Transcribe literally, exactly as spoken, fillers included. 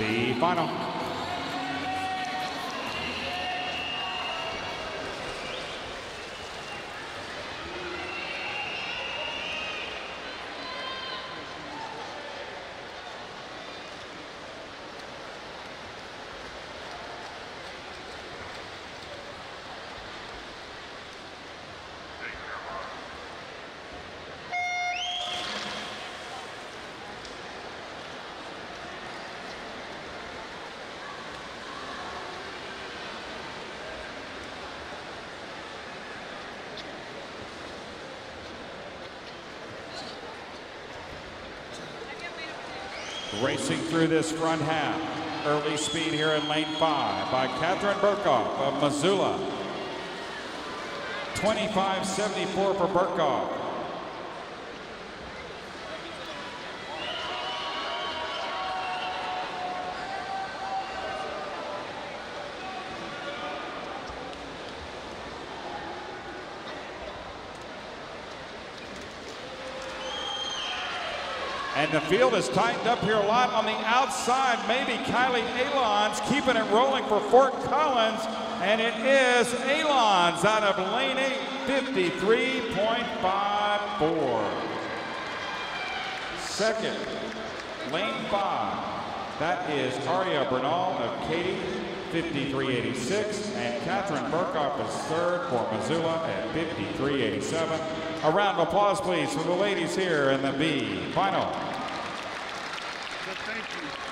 The final. Racing through this front half, early speed here in lane five by Catherine Burkhoff of Missoula. twenty-five seventy-four for Burkhoff. And the field is tightened up here a lot on the outside. Maybe Kylie Alons keeping it rolling for Fort Collins. And it is Alons out of lane eight, fifty-three point five four. Second, lane five. That is Aria Bernal of Katy, fifty-three eighty-six. And Catherine Burkhoff is third for Missoula at fifty-three eighty-seven. A round of applause, please, for the ladies here in the B final. Thank you.